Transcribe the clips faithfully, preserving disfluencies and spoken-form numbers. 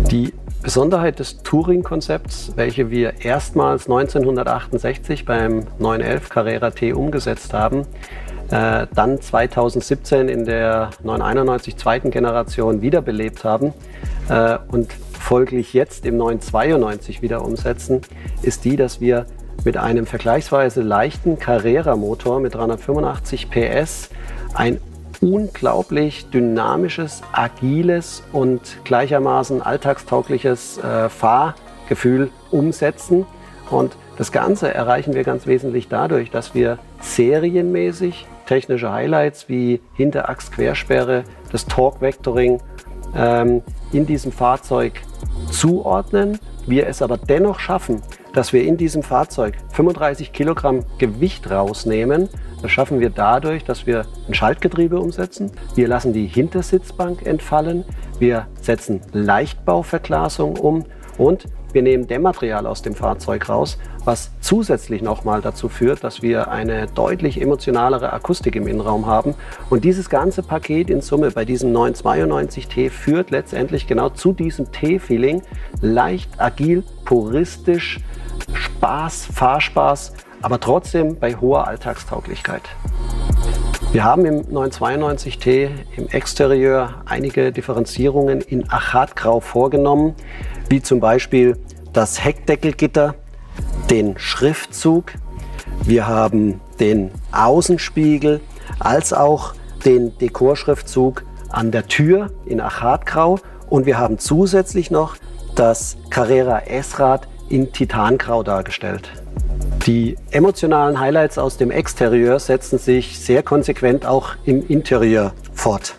Die Besonderheit des Touring-Konzepts, welche wir erstmals neunzehnhundertachtundsechzig beim neun elf Carrera T umgesetzt haben, äh, dann zweitausendsiebzehn in der neun einundneunzig zweiten Generation wiederbelebt haben äh, und folglich jetzt im neun zweiundneunzig wieder umsetzen, ist die, dass wir mit einem vergleichsweise leichten Carrera-Motor mit dreihundertfünfundachtzig P S ein unglaublich dynamisches, agiles und gleichermaßen alltagstaugliches äh, Fahrgefühl umsetzen. Und das Ganze erreichen wir ganz wesentlich dadurch, dass wir serienmäßig technische Highlights wie Hinterachs-Quersperre, das Torque-Vectoring ähm, in diesem Fahrzeug zuordnen. Wir es aber dennoch schaffen, dass wir in diesem Fahrzeug fünfunddreißig Kilogramm Gewicht rausnehmen. Das schaffen wir dadurch, dass wir ein Schaltgetriebe umsetzen. Wir lassen die Hintersitzbank entfallen. Wir setzen Leichtbauverglasung um und wir nehmen Dämmmaterial aus dem Fahrzeug raus, was zusätzlich nochmal dazu führt, dass wir eine deutlich emotionalere Akustik im Innenraum haben. Und dieses ganze Paket in Summe bei diesem neun zweiundneunzig T führt letztendlich genau zu diesem T-Feeling. Leicht, agil, puristisch, Spaß, Fahrspaß, aber trotzdem bei hoher Alltagstauglichkeit. Wir haben im neun zweiundneunzig T im Exterieur einige Differenzierungen in Achatgrau vorgenommen, wie zum Beispiel das Heckdeckelgitter, den Schriftzug, wir haben den Außenspiegel, als auch den Dekorschriftzug an der Tür in Achatgrau und wir haben zusätzlich noch das Carrera S-Rad in Titangrau dargestellt. Die emotionalen Highlights aus dem Exterieur setzen sich sehr konsequent auch im Interieur fort.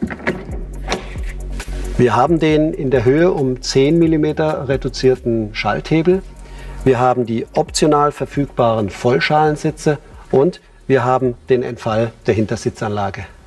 Wir haben den in der Höhe um zehn Millimeter reduzierten Schalthebel. Wir haben die optional verfügbaren Vollschalensitze und wir haben den Entfall der Hintersitzanlage.